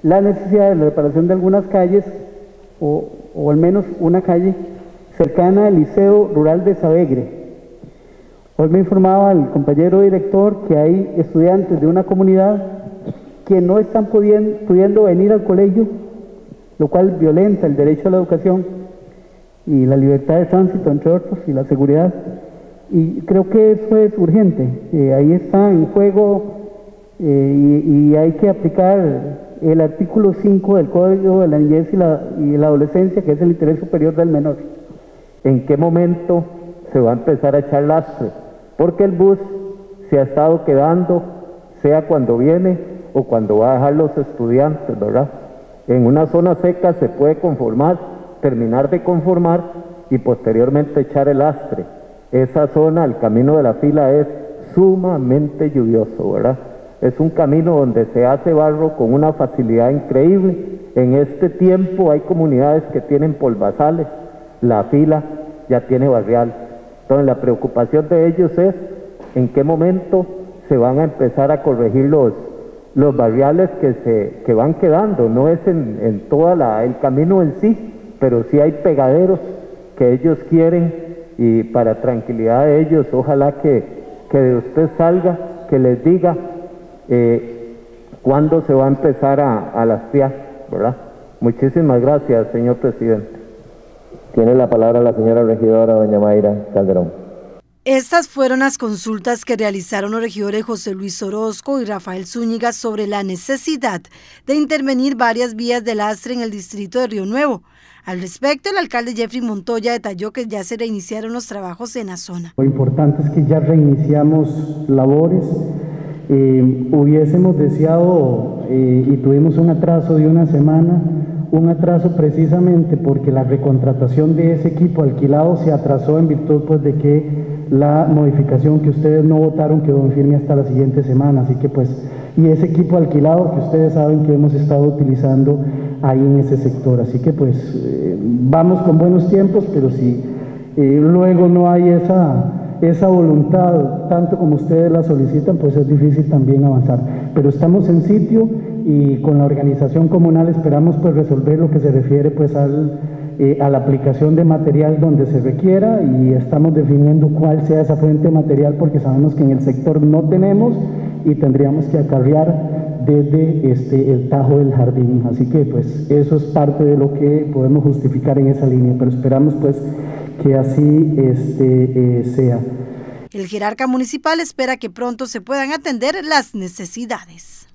la necesidad de la reparación de algunas calles, o al menos una calle cercana al Liceo Rural de Sabegre. Hoy me informaba el compañero director que hay estudiantes de una comunidad que no están pudiendo venir al colegio, lo cual violenta el derecho a la educación y la libertad de tránsito, entre otros, y la seguridad. Y creo que eso es urgente. Ahí está en juego y hay que aplicar el artículo 5 del Código de la Niñez y la Adolescencia, que es el interés superior del menor. ¿En qué momento se va a empezar a echar lastre? Porque el bus se ha estado quedando, sea cuando viene o cuando va a dejar los estudiantes, ¿verdad? En una zona seca se puede conformar, terminar de conformar y posteriormente echar el lastre. Esa zona, el camino de la fila, es sumamente lluvioso, ¿verdad? Es un camino donde se hace barro con una facilidad increíble. En este tiempo hay comunidades que tienen polvazales, la fila ya tiene barrial. Entonces la preocupación de ellos es en qué momento se van a empezar a corregir los barriales que van quedando. No es en todo el camino en sí, pero sí hay pegaderos que ellos quieren, y para tranquilidad de ellos, ojalá que de usted salga, que les diga cuándo se va a empezar a lastriar, ¿verdad? Muchísimas gracias, señor presidente. Tiene la palabra la señora regidora, doña Mayra Calderón. Estas fueron las consultas que realizaron los regidores José Luis Orozco y Rafael Zúñiga sobre la necesidad de intervenir varias vías de lastre en el distrito de Río Nuevo. Al respecto, el alcalde Jeffrey Montoya detalló que ya se reiniciaron los trabajos en la zona. Lo importante es que ya reiniciamos labores. Hubiésemos deseado y tuvimos un atraso de una semana, un atraso precisamente porque la recontratación de ese equipo alquilado se atrasó en virtud pues de que la modificación que ustedes no votaron quedó en firme hasta la siguiente semana, así que pues, y ese equipo alquilado que ustedes saben que hemos estado utilizando ahí en ese sector, así que pues vamos con buenos tiempos, pero si luego no hay esa voluntad, tanto como ustedes la solicitan, pues es difícil también avanzar. Pero estamos en sitio y con la organización comunal esperamos pues resolver lo que se refiere pues a la aplicación de material donde se requiera, y estamos definiendo cuál sea esa fuente de material porque sabemos que en el sector no tenemos y tendríamos que acarrear desde el Tajo del Jardín. Así que pues eso es parte de lo que podemos justificar en esa línea, pero esperamos pues que así sea. El jerarca municipal espera que pronto se puedan atender las necesidades.